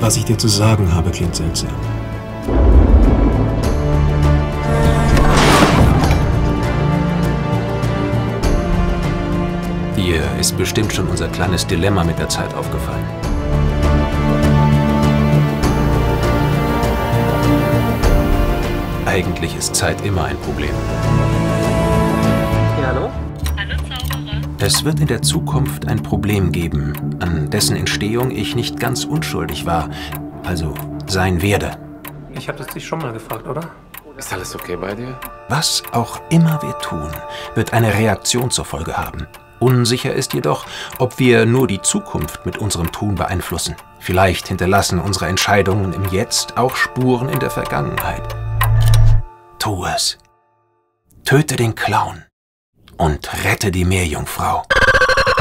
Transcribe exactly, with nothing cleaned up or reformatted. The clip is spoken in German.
Was ich dir zu sagen habe, klingt seltsam. Dir ist bestimmt schon unser kleines Dilemma mit der Zeit aufgefallen. Eigentlich ist Zeit immer ein Problem. Ja, hallo? Hallo Zauberer. Es wird in der Zukunft ein Problem geben, an dessen Entstehung ich nicht ganz unschuldig war, also sein werde. Ich habe das dich schon mal gefragt, oder? Ist alles okay bei dir? Was auch immer wir tun, wird eine Reaktion zur Folge haben. Unsicher ist jedoch, ob wir nur die Zukunft mit unserem Tun beeinflussen. Vielleicht hinterlassen unsere Entscheidungen im Jetzt auch Spuren in der Vergangenheit. Tu es. Töte den Clown und rette die Meerjungfrau.